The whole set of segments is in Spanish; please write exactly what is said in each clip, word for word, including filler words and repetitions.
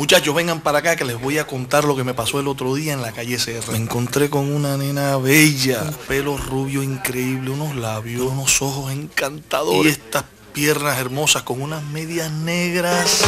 Muchachos, vengan para acá que les voy a contar lo que me pasó el otro día en la calle Serra. Me encontré con una nena bella, un pelo rubio increíble, unos labios, unos ojos encantadores y estas piernas hermosas con unas medias negras.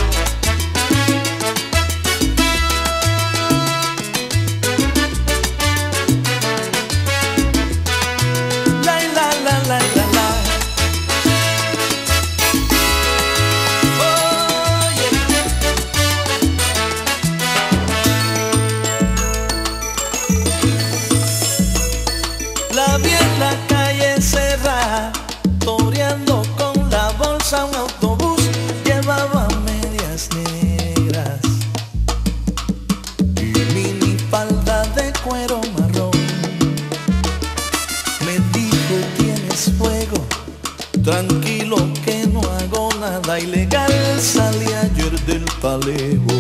La vi en la calle Serra, toreando con la bolsa un autobús, llevaba medias negras y mini falda de cuero marrón. Me dijo: tienes fuego, tranquilo que no hago nada ilegal, salí ayer del Palejo.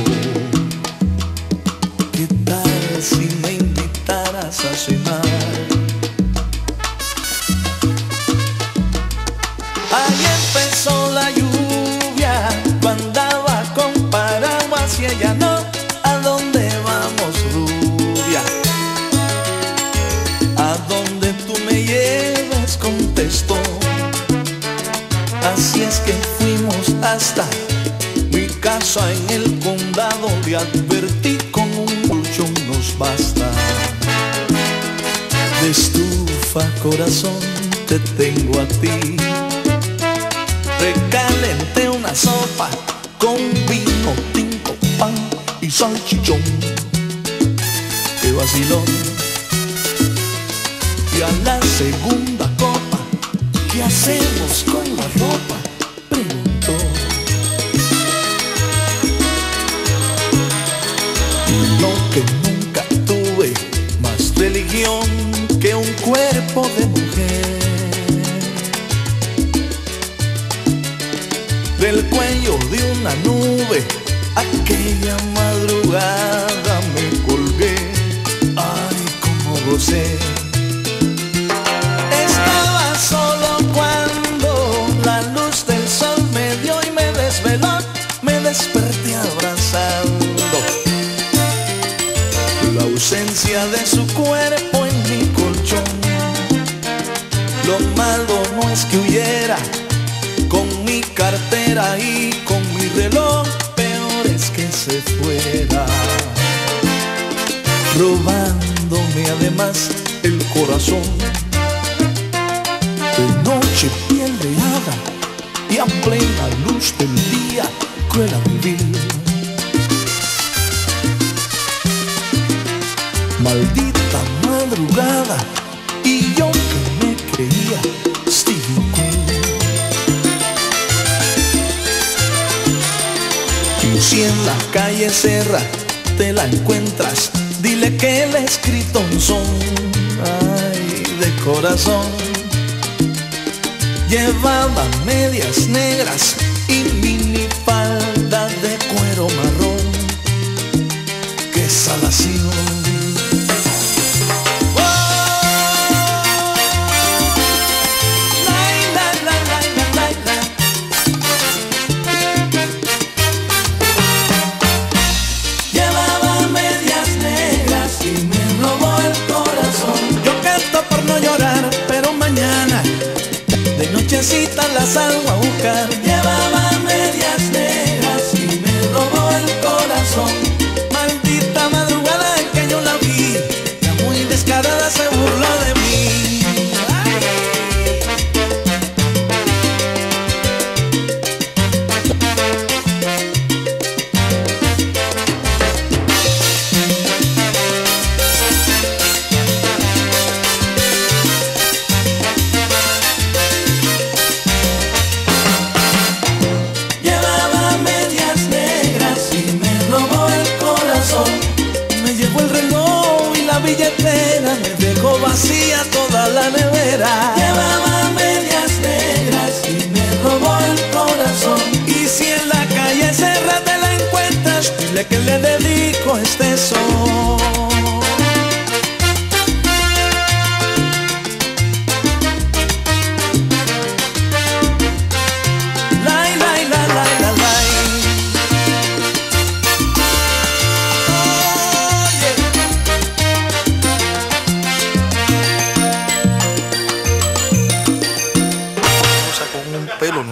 ¿Qué tal si me invitaras a cenar? Ahí empezó la lluvia, yo andaba con paraguas y ella no. ¿A dónde vamos, rubia? A donde tú me lleves, contestó. Así es que fuimos hasta mi casa en el condado. Le advertí: con un colchón nos basta. De estufa, corazón, te tengo a ti. Recalenté una sopa con vino tinto, pan y salchichón. ¡Qué vacilón! Y a la segunda copa, ¿qué hacemos con la ropa?, preguntó. Lo que nunca tuve más religión que un cuerpo de mujer. Del cuello de una nube, aquella madrugada me colgué. Ay, cómo gocé. Estaba solo cuando la luz del sol me dio y me desveló. Me desperté abrazando la ausencia de su cuerpo en mi colchón. Lo malo no es que huyera con mi cartera y con mi reloj, peor es que se fuera, robándome además el corazón. De noche piel de hada y a plena luz del día, cruel a vivir. Maldita madrugada, y yo que me creía Stevie Queen. Si en la calle Serra te la encuentras, dile que le he escrito un son, ay, de corazón. Llevaba medias negras y mini falda de cuero marrón. ¡Qué salación! Nochecita la salgo a buscar. Llevaba medias negras y me robó el corazón. Maldita madrugada en que yo la vi, ya muy descarada se burló de mí. Billetera me dejó vacía toda la nevera. Llevaba medias negras y me robó el corazón. Y si en la calle Serra te la encuentras, dile que le dedico este son. La, la, la, la, la, la.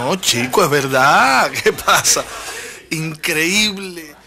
No, chico, es verdad. ¿Qué pasa? Increíble.